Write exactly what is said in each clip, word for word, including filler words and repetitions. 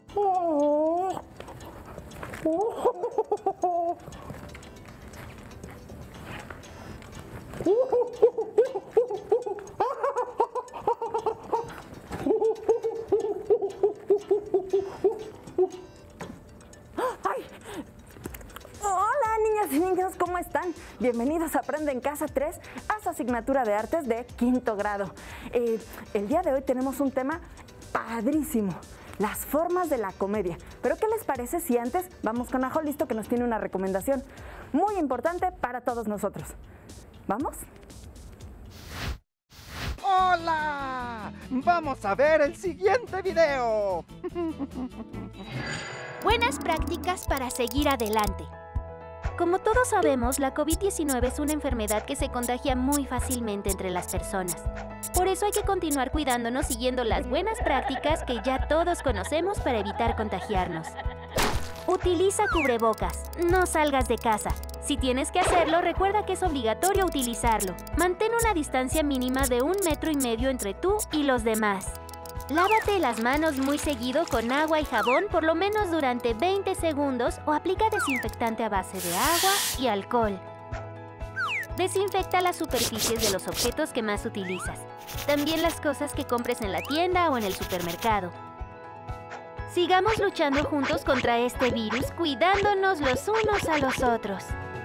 ¡Ay! Hola, niñas y niños, ¿cómo están? Bienvenidos a Aprende en Casa tres, a su asignatura de artes de quinto grado. Eh, el día de hoy tenemos un tema padrísimo, las formas de la comedia. Pero ¿qué les parece si antes vamos con Ajo Listo, que nos tiene una recomendación muy importante para todos nosotros? ¿Vamos? ¡Hola! Vamos a ver el siguiente video. Buenas prácticas para seguir adelante. Como todos sabemos, la COVID diecinueve es una enfermedad que se contagia muy fácilmente entre las personas. Por eso hay que continuar cuidándonos siguiendo las buenas prácticas que ya todos conocemos para evitar contagiarnos. Utiliza cubrebocas, no salgas de casa. Si tienes que hacerlo, recuerda que es obligatorio utilizarlo. Mantén una distancia mínima de un metro y medio entre tú y los demás. Lávate las manos muy seguido con agua y jabón por lo menos durante veinte segundos o aplica desinfectante a base de agua y alcohol. Desinfecta las superficies de los objetos que más utilizas. También las cosas que compres en la tienda o en el supermercado. Sigamos luchando juntos contra este virus, cuidándonos los unos a los otros.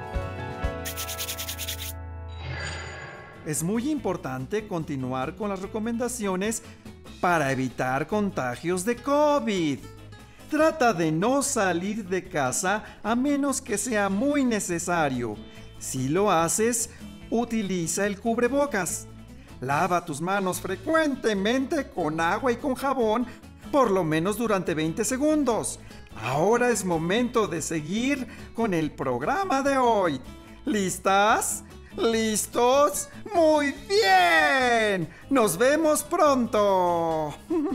Es muy importante continuar con las recomendaciones para evitar contagios de COVID. Trata de no salir de casa a menos que sea muy necesario. Si lo haces, utiliza el cubrebocas. Lava tus manos frecuentemente con agua y con jabón, por lo menos durante veinte segundos. Ahora es momento de seguir con el programa de hoy. ¿Listas? ¿Listos? ¡Muy bien! ¡Nos vemos pronto!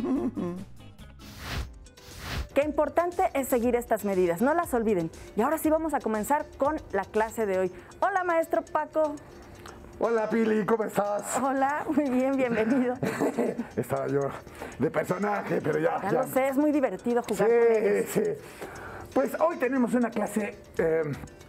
Qué importante es seguir estas medidas, no las olviden. Y ahora sí vamos a comenzar con la clase de hoy. Hola, maestro Paco. Hola, Pili, ¿cómo estás? Hola, muy bien, bienvenido. Estaba yo de personaje, pero ya... Ya, ya. lo sé, es muy divertido jugar Sí, con ellos. sí. Pues hoy tenemos una clase... Eh,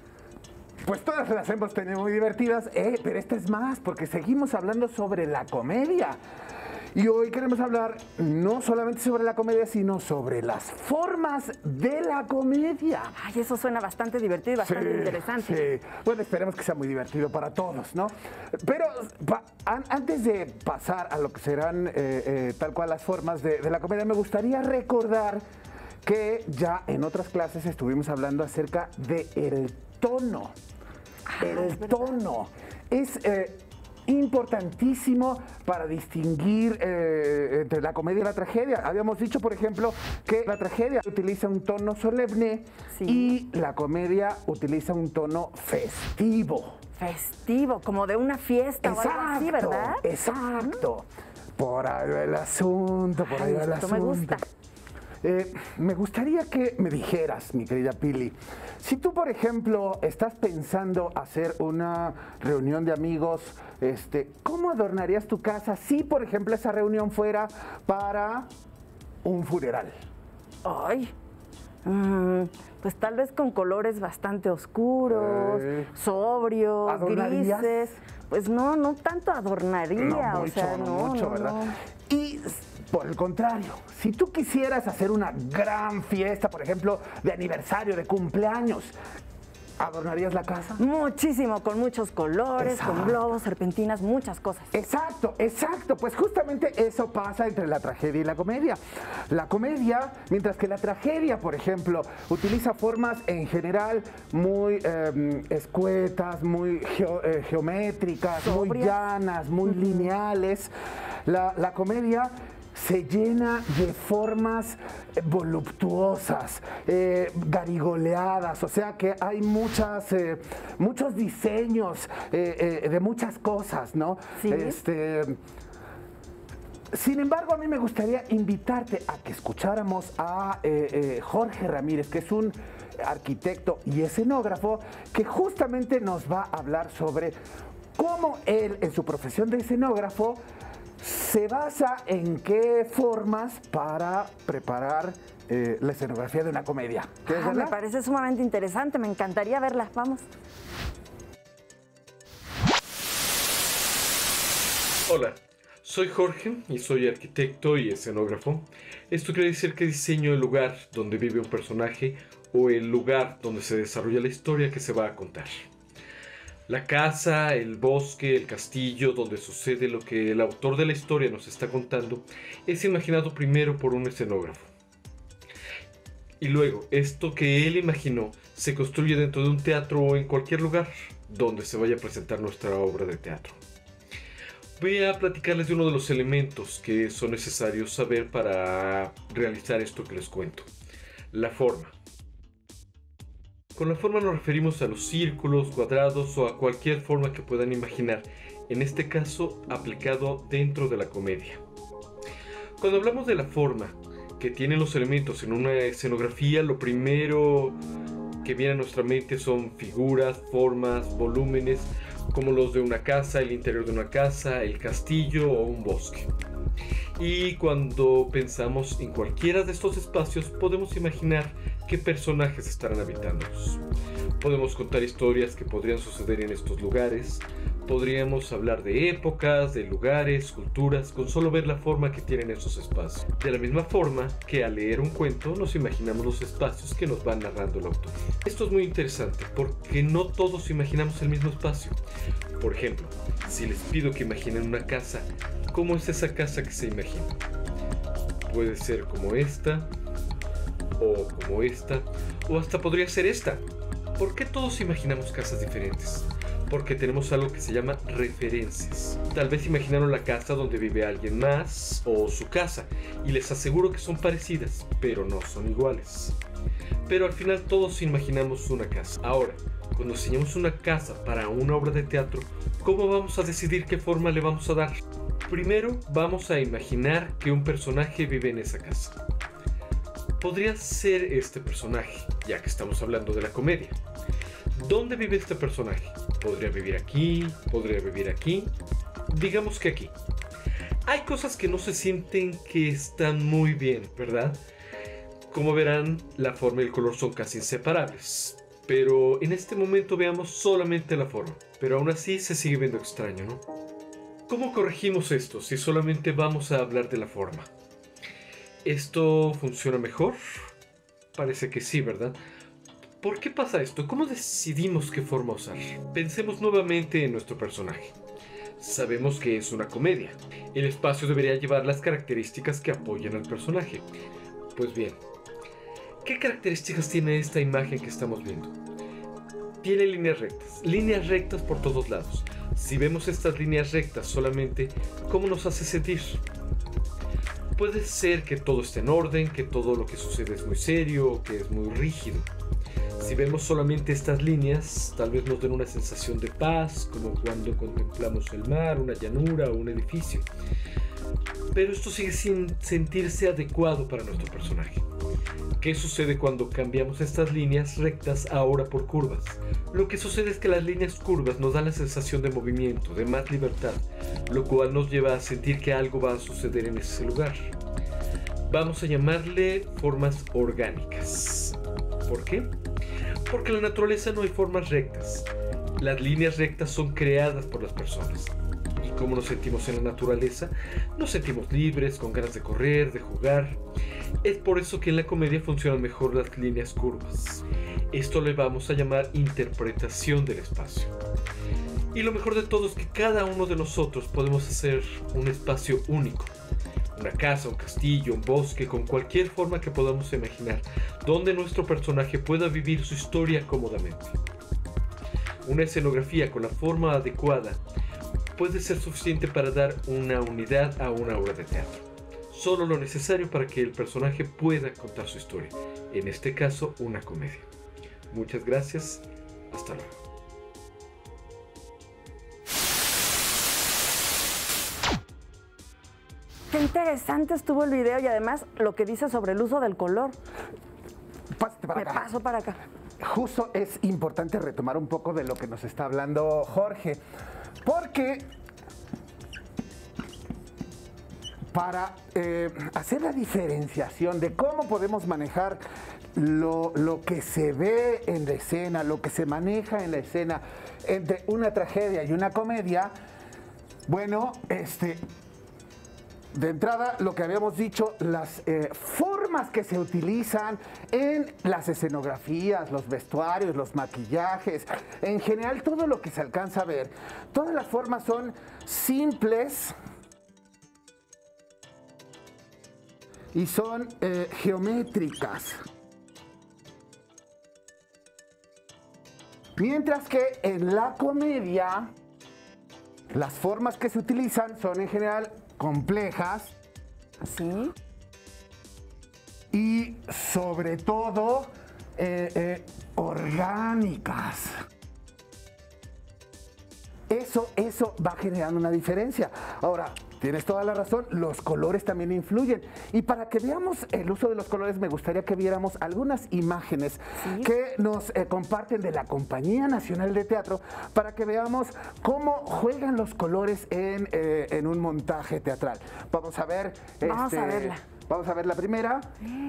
pues todas las hemos tenido muy divertidas, eh, pero esta es más, porque seguimos hablando sobre la comedia. Y hoy queremos hablar no solamente sobre la comedia, sino sobre las formas de la comedia. Ay, eso suena bastante divertido y bastante Sí, interesante. sí. Bueno, esperemos que sea muy divertido para todos, ¿no? Pero pa, an, antes de pasar a lo que serán eh, eh, tal cual las formas de, de la comedia, me gustaría recordar que ya en otras clases estuvimos hablando acerca del tono. Ah, El es verdad. tono es... Eh, importantísimo para distinguir eh, entre la comedia y la tragedia. Habíamos dicho, por ejemplo, que la tragedia utiliza un tono solemne, sí, y la comedia utiliza un tono festivo. Festivo, como de una fiesta o algo así, ¿verdad? Exacto. Por ahí va el asunto, por ahí Ay, va el esto asunto. me gusta. Eh, me gustaría que me dijeras, mi querida Pili, si tú, por ejemplo, estás pensando hacer una reunión de amigos, este, ¿cómo adornarías tu casa si, por ejemplo, esa reunión fuera para un funeral? Ay, mm, pues tal vez con colores bastante oscuros, Eh, sobrios, ¿adornarías? grises. Pues no, no tanto adornaría, No o mucho, sea, no, no, mucho, no, ¿verdad? no. Y por el contrario, si tú quisieras hacer una gran fiesta, por ejemplo, de aniversario, de cumpleaños, ¿adornarías la casa? Muchísimo, con muchos colores, Exacto. con globos, serpentinas, muchas cosas. Exacto, exacto. Pues justamente eso pasa entre la tragedia y la comedia. La comedia, mientras que la tragedia, por ejemplo, utiliza formas en general muy eh, escuetas, muy geo, eh, geométricas, muy Sobrias. llanas, muy lineales. La, la comedia se llena de formas voluptuosas, eh, garigoleadas, o sea que hay muchas, eh, muchos diseños eh, eh, de muchas cosas, ¿no? Sí. Este, sin embargo, a mí me gustaría invitarte a que escucháramos a eh, eh, Jorge Ramírez, que es un arquitecto y escenógrafo, que justamente nos va a hablar sobre cómo él, en su profesión de escenógrafo, se basa en qué formas para preparar eh, la escenografía de una comedia. ¿Quieres Ah, me verla? parece sumamente interesante, me encantaría verla. Vamos. Hola, soy Jorge y soy arquitecto y escenógrafo. Esto quiere decir que diseño el lugar donde vive un personaje o el lugar donde se desarrolla la historia que se va a contar. La casa, el bosque, el castillo donde sucede lo que el autor de la historia nos está contando es imaginado primero por un escenógrafo. Y luego, esto que él imaginó se construye dentro de un teatro o en cualquier lugar donde se vaya a presentar nuestra obra de teatro. Voy a platicarles de uno de los elementos que son necesarios saber para realizar esto que les cuento. La forma. Con la forma nos referimos a los círculos, cuadrados o a cualquier forma que puedan imaginar, en este caso aplicado dentro de la comedia. Cuando hablamos de la forma que tienen los elementos en una escenografía, lo primero que viene a nuestra mente son figuras, formas, volúmenes, como los de una casa, el interior de una casa, el castillo o un bosque. Y cuando pensamos en cualquiera de estos espacios, podemos imaginar qué personajes estarán habitándolos. Podemos contar historias que podrían suceder en estos lugares. Podríamos hablar de épocas, de lugares, culturas, con solo ver la forma que tienen esos espacios. De la misma forma que al leer un cuento nos imaginamos los espacios que nos va narrando el autor. Esto es muy interesante porque no todos imaginamos el mismo espacio. Por ejemplo, si les pido que imaginen una casa, ¿cómo es esa casa que se imagina? Puede ser como esta, o como esta, o hasta podría ser esta. ¿Por qué todos imaginamos casas diferentes? Porque tenemos algo que se llama referencias. Tal vez imaginaron la casa donde vive alguien más, o su casa, y les aseguro que son parecidas, pero no son iguales. Pero al final todos imaginamos una casa. Ahora, cuando diseñamos una casa para una obra de teatro, ¿cómo vamos a decidir qué forma le vamos a dar? Primero vamos a imaginar que un personaje vive en esa casa. Podría ser este personaje, ya que estamos hablando de la comedia. ¿Dónde vive este personaje? Podría vivir aquí, podría vivir aquí. Digamos que aquí. Hay cosas que no se sienten que están muy bien, ¿verdad? Como verán, la forma y el color son casi inseparables. Pero en este momento veamos solamente la forma. Pero aún así se sigue viendo extraño, ¿no? ¿Cómo corregimos esto si solamente vamos a hablar de la forma? ¿Esto funciona mejor? Parece que sí, ¿verdad? ¿Por qué pasa esto? ¿Cómo decidimos qué forma usar? Pensemos nuevamente en nuestro personaje. Sabemos que es una comedia. El espacio debería llevar las características que apoyan al personaje. Pues bien, ¿qué características tiene esta imagen que estamos viendo? Tiene líneas rectas, líneas rectas por todos lados. Si vemos estas líneas rectas solamente, ¿cómo nos hace sentir? Puede ser que todo esté en orden, que todo lo que sucede es muy serio, que es muy rígido. Si vemos solamente estas líneas, tal vez nos den una sensación de paz, como cuando contemplamos el mar, una llanura o un edificio. Pero esto sigue sin sentirse adecuado para nuestro personaje. ¿Qué sucede cuando cambiamos estas líneas rectas ahora por curvas? Lo que sucede es que las líneas curvas nos dan la sensación de movimiento, de más libertad, lo cual nos lleva a sentir que algo va a suceder en ese lugar. Vamos a llamarle formas orgánicas. ¿Por qué? Porque en la naturaleza no hay formas rectas. Las líneas rectas son creadas por las personas. ¿Y cómo nos sentimos en la naturaleza? Nos sentimos libres, con ganas de correr, de jugar. Es por eso que en la comedia funcionan mejor las líneas curvas. Esto le vamos a llamar interpretación del espacio. Y lo mejor de todo es que cada uno de nosotros podemos hacer un espacio único. Una casa, un castillo, un bosque, con cualquier forma que podamos imaginar, donde nuestro personaje pueda vivir su historia cómodamente. Una escenografía con la forma adecuada puede ser suficiente para dar una unidad a una obra de teatro. Solo lo necesario para que el personaje pueda contar su historia, en este caso una comedia. Muchas gracias, hasta luego. Qué interesante estuvo el video y además lo que dice sobre el uso del color. Pásate para Me acá. paso para acá. Justo es importante retomar un poco de lo que nos está hablando Jorge, porque para eh, hacer la diferenciación de cómo podemos manejar lo, lo que se ve en la escena, lo que se maneja en la escena entre una tragedia y una comedia. Bueno, este, de entrada, lo que habíamos dicho, las eh, formas que se utilizan en las escenografías, los vestuarios, los maquillajes, en general todo lo que se alcanza a ver. Todas las formas son simples y son eh, geométricas. Mientras que en la comedia, las formas que se utilizan son en general complejas. ¿Sí? Y sobre todo eh, eh, orgánicas. Eso, eso va generando una diferencia. Ahora, tienes toda la razón, los colores también influyen. Y para que veamos el uso de los colores, me gustaría que viéramos algunas imágenes ¿Sí? que nos eh, comparten de la Compañía Nacional de Teatro, para que veamos cómo juegan los colores en, eh, en un montaje teatral. Vamos a ver. Vamos este, a verla. Vamos a ver la primera.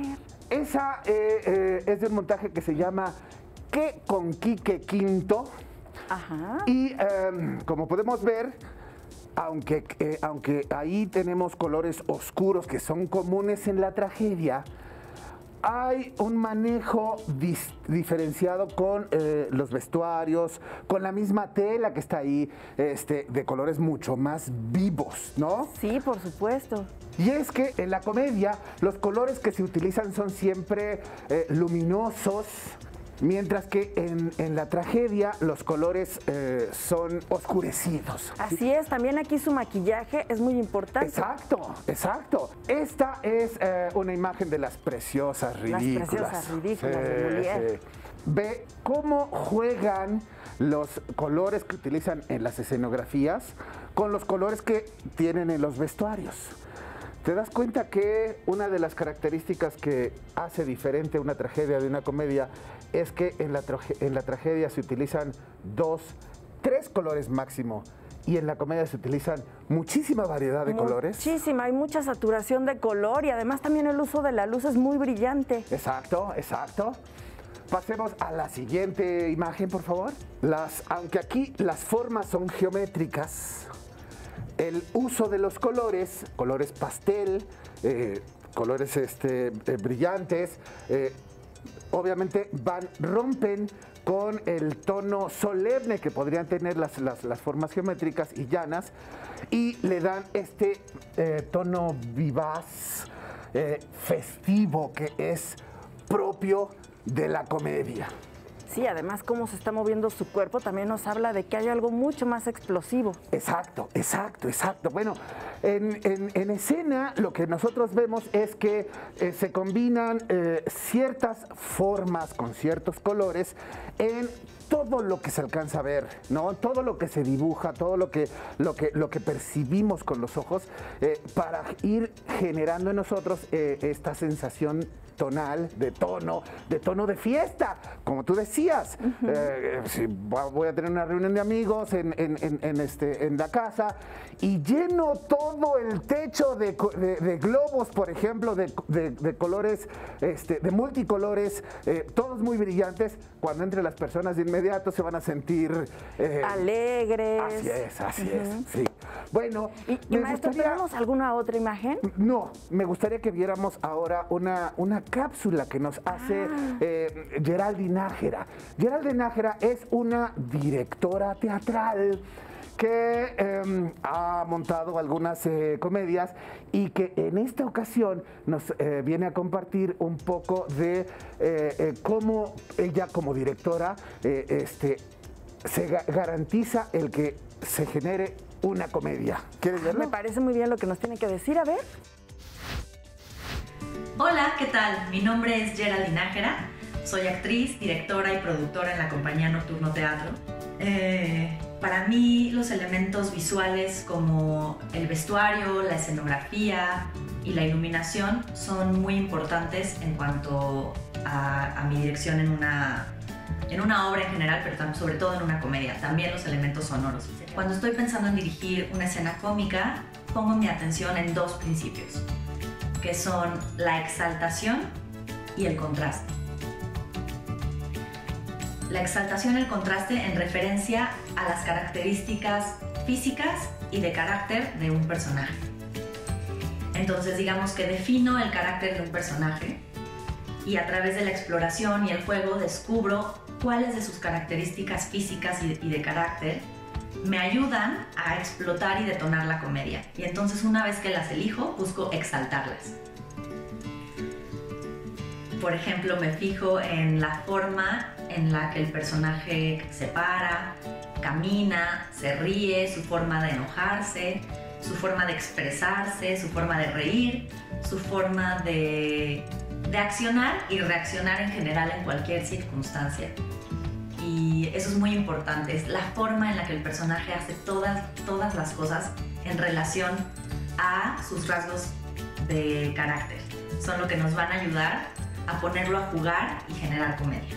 Esa eh, eh, es de un montaje que se llama ¿Qué con Quique Quinto? Ajá. Y eh, como podemos ver, aunque, eh, aunque ahí tenemos colores oscuros que son comunes en la tragedia, hay un manejo dis diferenciado con eh, los vestuarios, con la misma tela que está ahí, este, de colores mucho más vivos, ¿no? Sí, por supuesto. Y es que en la comedia los colores que se utilizan son siempre eh, luminosos, mientras que en, en la tragedia los colores eh, son oscurecidos. Así ¿sí? es, también aquí su maquillaje es muy importante. Exacto, exacto. Esta es eh, una imagen de las preciosas ridículas. Las preciosas ridículas sí, de Molière. Sí. Ve cómo juegan los colores que utilizan en las escenografías con los colores que tienen en los vestuarios. ¿Te das cuenta que una de las características que hace diferente una tragedia de una comedia es que en la, en la tragedia se utilizan dos, tres colores máximo y en la comedia se utilizan muchísima variedad de colores? Muchísima, hay mucha saturación de color y además también el uso de la luz es muy brillante. Exacto, exacto. Pasemos a la siguiente imagen, por favor. Las, aunque aquí las formas son geométricas, el uso de los colores, colores pastel, eh, colores este, eh, brillantes, eh, obviamente van, rompen con el tono solemne que podrían tener las, las, las formas geométricas y llanas y le dan este eh, tono vivaz, eh, festivo, que es propio de la comedia. Sí, además cómo se está moviendo su cuerpo también nos habla de que hay algo mucho más explosivo. Exacto, exacto, exacto. Bueno, en, en, en escena lo que nosotros vemos es que eh, se combinan eh, ciertas formas con ciertos colores en todo lo que se alcanza a ver, ¿no? Todo lo que se dibuja, todo lo que, lo que, lo que percibimos con los ojos, eh, para ir generando en nosotros eh, esta sensación tonal, de tono, de tono de fiesta, como tú decías. Uh-huh. eh, si voy a tener una reunión de amigos en, en, en, en, este, en la casa y lleno todo el techo de, de, de globos, por ejemplo, de, de, de colores, este, de multicolores, eh, todos muy brillantes, cuando entre las personas de inmediato se van a sentir eh, alegres. Así es, así uh-huh. es, sí. Bueno, ¿y, y maestro, gustaría... tenemos alguna otra imagen? No, me gustaría que viéramos ahora una, una cápsula que nos hace ah. eh, Geraldine Nájera. Geraldine Nájera es una directora teatral que eh, ha montado algunas eh, comedias y que en esta ocasión nos eh, viene a compartir un poco de eh, eh, cómo ella como directora eh, este, se ga garantiza el que se genere una comedia. ¿Quieres verlo? Me parece muy bien lo que nos tiene que decir, a ver. Hola, ¿qué tal? Mi nombre es Geraldine Nájera, soy actriz, directora y productora en la compañía Nocturno Teatro. Eh, para mí los elementos visuales como el vestuario, la escenografía y la iluminación son muy importantes en cuanto a, a mi dirección en una, en una obra en general, pero sobre todo en una comedia, también los elementos sonoros. Cuando estoy pensando en dirigir una escena cómica, pongo mi atención en dos principios, que son la exaltación y el contraste. La exaltación y el contraste en referencia a las características físicas y de carácter de un personaje. Entonces, digamos que defino el carácter de un personaje y a través de la exploración y el juego descubro cuáles de sus características físicas y de carácter me ayudan a explotar y detonar la comedia. Y entonces, una vez que las elijo, busco exaltarlas. Por ejemplo, me fijo en la forma en la que el personaje se para, camina, se ríe, su forma de enojarse, su forma de expresarse, su forma de reír, su forma de, de accionar y reaccionar en general en cualquier circunstancia. Y eso es muy importante, es la forma en la que el personaje hace todas, todas las cosas en relación a sus rasgos de carácter. Son lo que nos van a ayudar a ponerlo a jugar y generar comedia.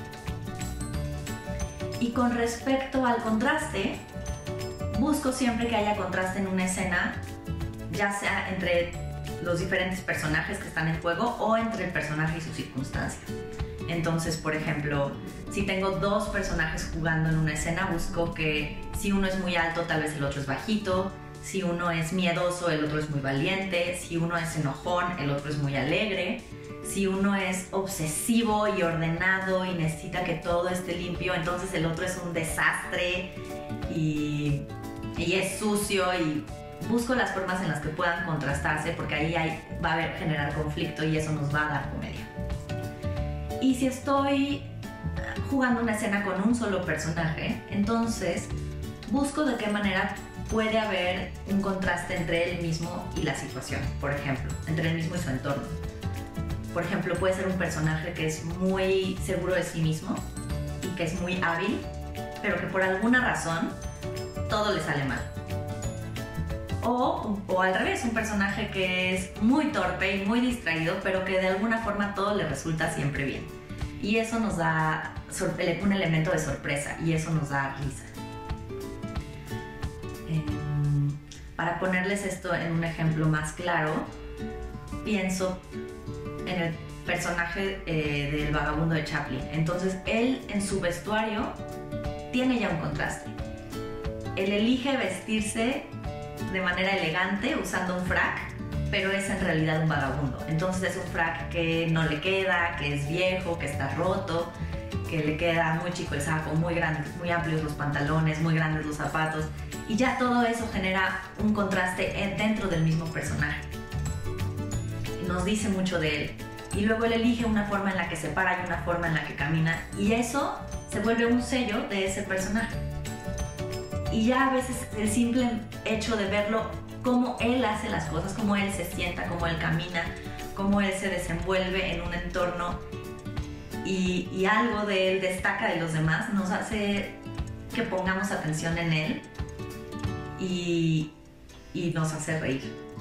Y con respecto al contraste, busco siempre que haya contraste en una escena, ya sea entre los diferentes personajes que están en juego o entre el personaje y su circunstancia. Entonces, por ejemplo, si tengo dos personajes jugando en una escena, busco que si uno es muy alto, tal vez el otro es bajito, si uno es miedoso, el otro es muy valiente, si uno es enojón, el otro es muy alegre, si uno es obsesivo y ordenado y necesita que todo esté limpio, entonces el otro es un desastre y, y es sucio, y busco las formas en las que puedan contrastarse, porque ahí hay, va a haber, generar conflicto y eso nos va a dar comedia. Y si estoy jugando una escena con un solo personaje, entonces busco de qué manera puede haber un contraste entre él mismo y la situación, por ejemplo, entre él mismo y su entorno. Por ejemplo, puede ser un personaje que es muy seguro de sí mismo y que es muy hábil, pero que por alguna razón todo le sale mal. O, o al revés, un personaje que es muy torpe y muy distraído, pero que de alguna forma todo le resulta siempre bien. Y eso nos da un elemento de sorpresa y eso nos da risa. Eh, para ponerles esto en un ejemplo más claro, pienso en el personaje eh, del vagabundo de Chaplin. Entonces, él en su vestuario tiene ya un contraste. Él elige vestirse de manera elegante usando un frac, pero es en realidad un vagabundo. Entonces es un frac que no le queda, que es viejo, que está roto, que le queda muy chico el saco, muy grandes, muy amplios los pantalones, muy grandes los zapatos, y ya todo eso genera un contraste dentro del mismo personaje. Nos dice mucho de él. Y luego él elige una forma en la que se para y una forma en la que camina, y eso se vuelve un sello de ese personaje. Y ya a veces el simple hecho de verlo, cómo él hace las cosas, cómo él se sienta, cómo él camina, cómo él se desenvuelve en un entorno y, y algo de él destaca de los demás, nos hace que pongamos atención en él y, y nos hace reír.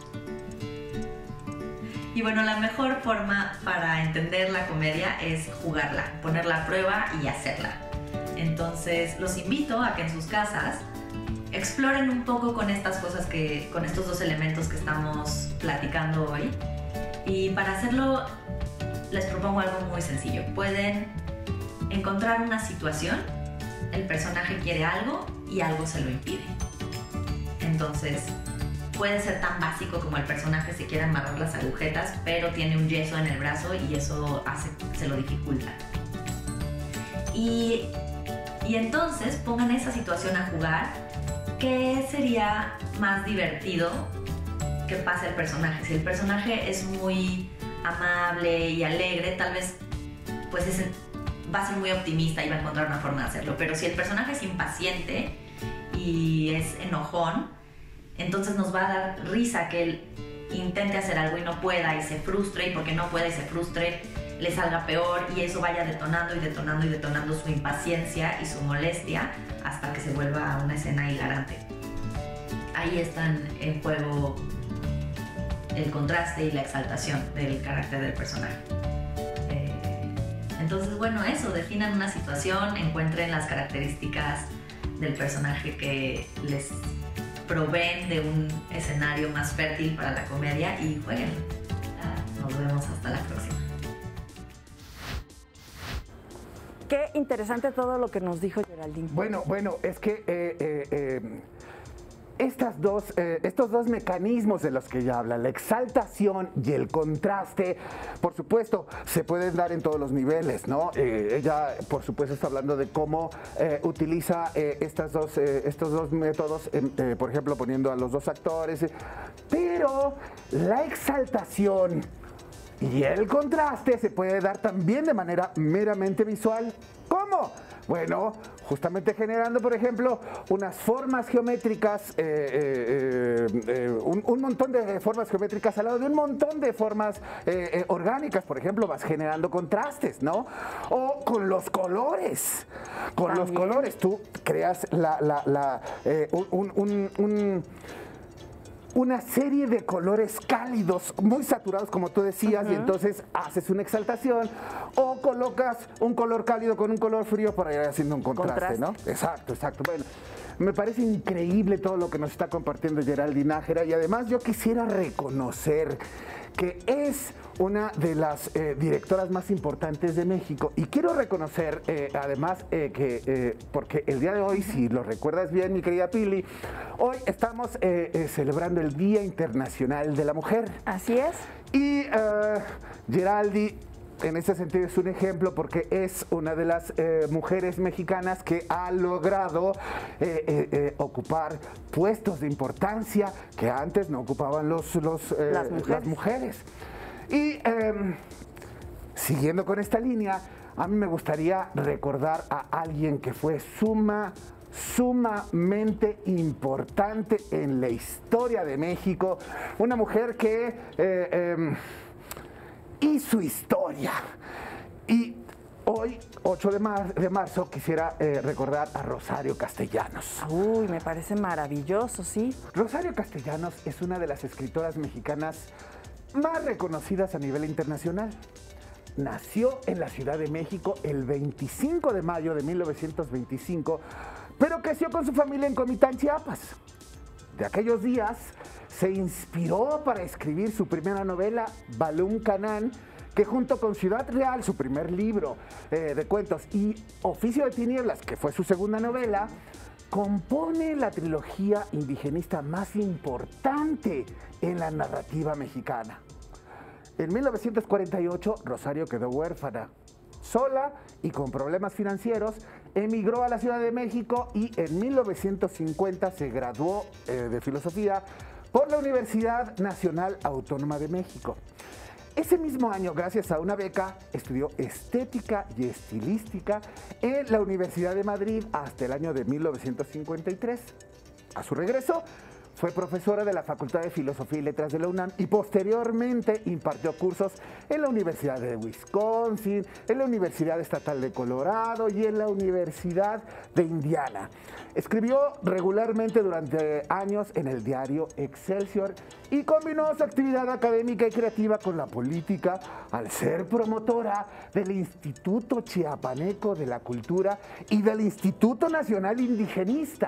Y bueno, la mejor forma para entender la comedia es jugarla, ponerla a prueba y hacerla. Entonces los invito a que en sus casas exploren un poco con estas cosas, que, con estos dos elementos que estamos platicando hoy. Y para hacerlo les propongo algo muy sencillo. Pueden encontrar una situación, el personaje quiere algo y algo se lo impide. Entonces puede ser tan básico como el personaje se quiere amarrar las agujetas, pero tiene un yeso en el brazo y eso hace, se lo dificulta. Y, y entonces pongan esa situación a jugar. ¿Qué sería más divertido que pase el personaje? Si el personaje es muy amable y alegre, tal vez pues es, va a ser muy optimista y va a encontrar una forma de hacerlo. Pero si el personaje es impaciente y es enojón, entonces nos va a dar risa que él intente hacer algo y no pueda, y se frustre, y porque no puede y se frustre, le salga peor, y eso vaya detonando y detonando y detonando su impaciencia y su molestia hasta que se vuelva una escena hilarante. Ahí están en juego el contraste y la exaltación del carácter del personaje. Eh, entonces, bueno, eso, definan una situación, encuentren las características del personaje que les proveen de un escenario más fértil para la comedia y jueguen. Nos vemos hasta la próxima. Qué interesante todo lo que nos dijo Geraldine. Bueno, bueno, es que eh, eh, eh, estas dos, eh, estos dos mecanismos de los que ella habla, la exaltación y el contraste, por supuesto, se pueden dar en todos los niveles, ¿no? Eh, ella, por supuesto, está hablando de cómo eh, utiliza eh, estas dos, eh, estos dos métodos, eh, eh, por ejemplo, poniendo a los dos actores, eh, pero la exaltación y el contraste se puede dar también de manera meramente visual. ¿Cómo? Bueno, justamente generando, por ejemplo, unas formas geométricas, eh, eh, eh, un, un montón de formas geométricas al lado de un montón de formas eh, eh, orgánicas, por ejemplo, vas generando contrastes, ¿no? O con los colores, con También. los colores, tú creas la, la, la, eh, un... un, un una serie de colores cálidos, muy saturados, como tú decías, uh-huh. y entonces haces una exaltación o colocas un color cálido con un color frío para ir haciendo un contraste, contraste. ¿no? Exacto, exacto. Bueno, me parece increíble todo lo que nos está compartiendo Geraldine Nájera y además yo quisiera reconocer que es una de las eh, directoras más importantes de México. Y quiero reconocer, eh, además, eh, que, eh, porque el día de hoy, si lo recuerdas bien, mi querida Pili, hoy estamos eh, eh, celebrando el Día Internacional de la Mujer. Así es. Y eh, Geraldine, en ese sentido, es un ejemplo porque es una de las eh, mujeres mexicanas que ha logrado eh, eh, eh, ocupar puestos de importancia que antes no ocupaban los, los, eh, las, mujeres. las mujeres. Y eh, siguiendo con esta línea, a mí me gustaría recordar a alguien que fue suma, sumamente importante en la historia de México, una mujer que eh, eh, hizo historia. Y hoy, ocho de, mar de marzo, quisiera eh, recordar a Rosario Castellanos. Uy, me parece maravilloso, sí. Rosario Castellanos es una de las escritoras mexicanas más reconocidas a nivel internacional. Nació en la Ciudad de México el veinticinco de mayo de mil novecientos veinticinco, pero creció con su familia en Comitán, Chiapas. De aquellos días se inspiró para escribir su primera novela, Balún Canán, que junto con Ciudad Real, su primer libro eh, de cuentos, y Oficio de Tinieblas, que fue su segunda novela, compone la trilogía indigenista más importante en la narrativa mexicana. En mil novecientos cuarenta y ocho, Rosario quedó huérfana. Sola y con problemas financieros, emigró a la Ciudad de México y en mil novecientos cincuenta se graduó eh, de filosofía por la Universidad Nacional Autónoma de México. Ese mismo año, gracias a una beca, estudió estética y estilística en la Universidad de Madrid hasta el año de mil novecientos cincuenta y tres. A su regreso, fue profesora de la Facultad de Filosofía y Letras de la UNAM y posteriormente impartió cursos en la Universidad de Wisconsin, en la Universidad Estatal de Colorado y en la Universidad de Indiana. Escribió regularmente durante años en el diario Excelsior y combinó su actividad académica y creativa con la política al ser promotora del Instituto Chiapaneco de la Cultura y del Instituto Nacional Indigenista.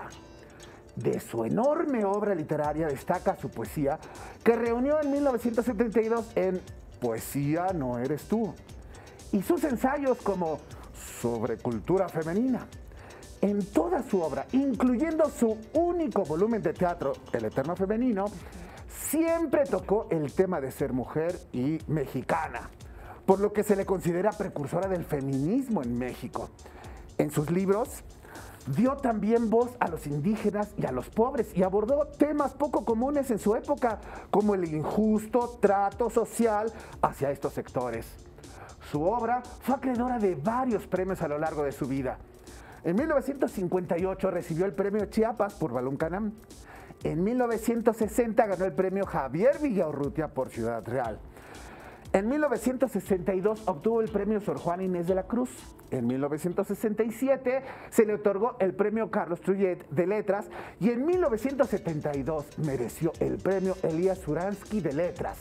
De su enorme obra literaria destaca su poesía, que reunió en mil novecientos setenta y dos en Poesía no eres tú, y sus ensayos como Sobre cultura femenina. En toda su obra, incluyendo su único volumen de teatro, El Eterno Femenino, siempre tocó el tema de ser mujer y mexicana, por lo que se le considera precursora del feminismo en México. En sus libros, dio también voz a los indígenas y a los pobres y abordó temas poco comunes en su época, como el injusto trato social hacia estos sectores. Su obra fue acreedora de varios premios a lo largo de su vida. En mil novecientos cincuenta y ocho recibió el premio Chiapas por Balún Canán. En mil novecientos sesenta ganó el premio Javier Villaurrutia por Ciudad Real. En mil novecientos sesenta y dos obtuvo el premio Sor Juana Inés de la Cruz. En mil novecientos sesenta y siete se le otorgó el premio Carlos Trullet de Letras y en mil novecientos setenta y dos mereció el premio Elías Uransky de Letras.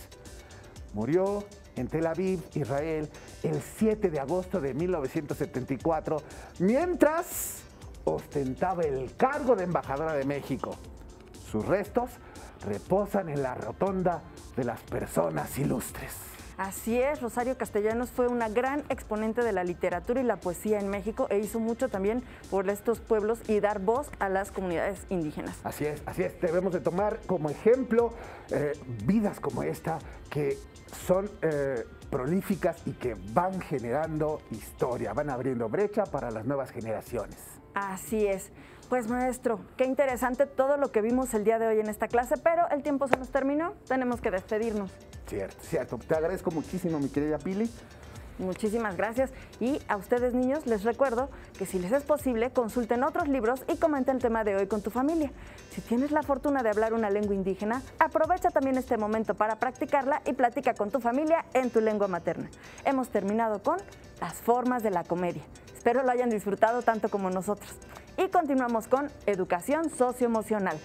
Murió en Tel Aviv, Israel, el siete de agosto de mil novecientos setenta y cuatro, mientras ostentaba el cargo de embajadora de México. sus restos reposan en la rotonda de las personas ilustres. Así es, Rosario Castellanos fue una gran exponente de la literatura y la poesía en México e hizo mucho también por estos pueblos y dar voz a las comunidades indígenas. Así es, así es, debemos de tomar como ejemplo eh, vidas como esta que son eh, prolíficas y que van generando historia, van abriendo brecha para las nuevas generaciones. Así es. Pues maestro, qué interesante todo lo que vimos el día de hoy en esta clase, pero el tiempo se nos terminó, tenemos que despedirnos. Cierto, cierto. Te agradezco muchísimo, mi querida Pili. Muchísimas gracias. Y a ustedes, niños, les recuerdo que si les es posible, consulten otros libros y comenten el tema de hoy con tu familia. Si tienes la fortuna de hablar una lengua indígena, aprovecha también este momento para practicarla y platica con tu familia en tu lengua materna. Hemos terminado con las formas de la comedia. Espero lo hayan disfrutado tanto como nosotros. Y continuamos con educación socioemocional.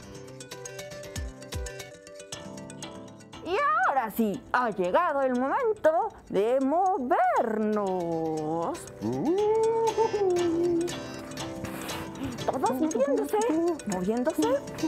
Y ahora sí, ha llegado el momento de movernos. Todos moviéndose, moviéndose.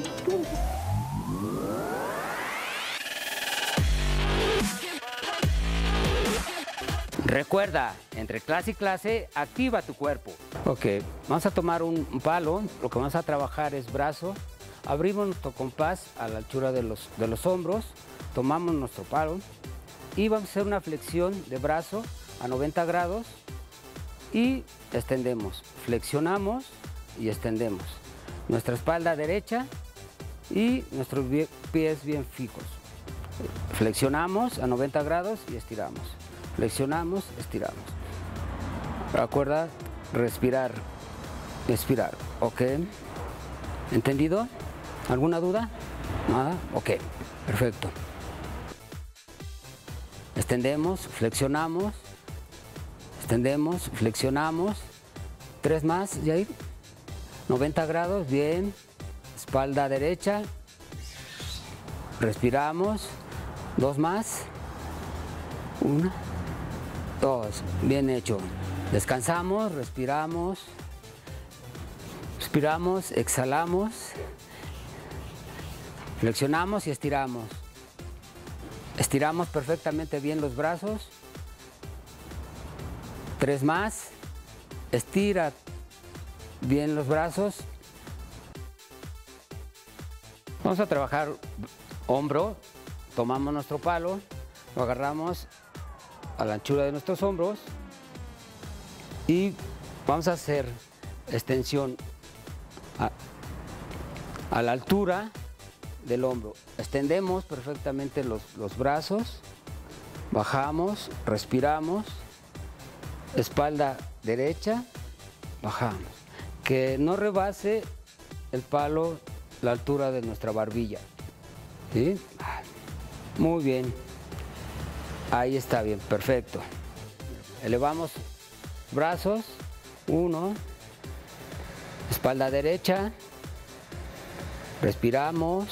Recuerda, entre clase y clase, activa tu cuerpo. Ok, vamos a tomar un, un palo, lo que vamos a trabajar es brazo, abrimos nuestro compás a la altura de los, de los hombros, tomamos nuestro palo y vamos a hacer una flexión de brazo a noventa grados y extendemos, flexionamos y extendemos. Nuestra espalda derecha y nuestros pies bien fijos. Flexionamos a noventa grados y estiramos. Flexionamos, estiramos. Recuerda respirar, expirar, ¿ok? ¿Entendido? ¿Alguna duda? ¿Nada? Ok, perfecto. Extendemos, flexionamos, extendemos, flexionamos. Tres más, Yair. noventa grados, bien. Espalda derecha. Respiramos. Dos más. Una. Dos, bien hecho. Descansamos, respiramos, respiramos, exhalamos, flexionamos y estiramos. Estiramos perfectamente bien los brazos. Tres más. Estira bien los brazos. Vamos a trabajar hombro. Tomamos nuestro palo, lo agarramos a la anchura de nuestros hombros y vamos a hacer extensión a, a la altura del hombro. Extendemos perfectamente los, los brazos, bajamos, respiramos, espalda derecha, bajamos. Que no rebase el palo la altura de nuestra barbilla. ¿Sí? Muy bien. Ahí está bien, perfecto. Elevamos brazos, uno, espalda derecha, respiramos,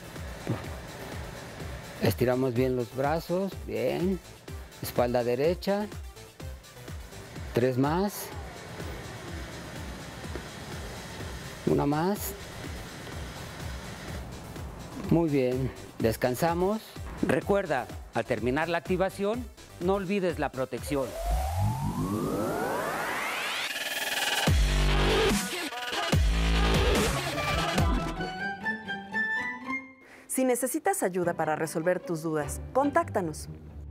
estiramos bien los brazos, bien, espalda derecha, tres más, una más, muy bien, descansamos. Recuerda, al terminar la activación, no olvides la protección. Si necesitas ayuda para resolver tus dudas, contáctanos.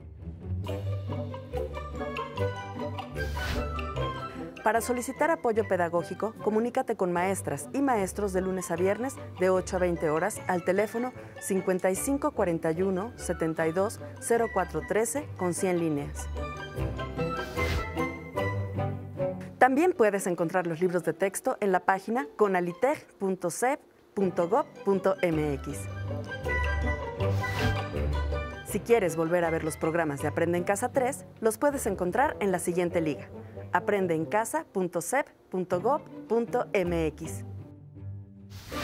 Para solicitar apoyo pedagógico, comunícate con maestras y maestros de lunes a viernes de ocho a veinte horas al teléfono cincuenta y cinco cuarenta y uno, setenta y dos, cero cuatro trece con cien líneas. También puedes encontrar los libros de texto en la página conaliteg punto sep punto gob punto mx. Si quieres volver a ver los programas de Aprende en Casa tres, los puedes encontrar en la siguiente liga: aprende en casa punto sep punto gob punto mx.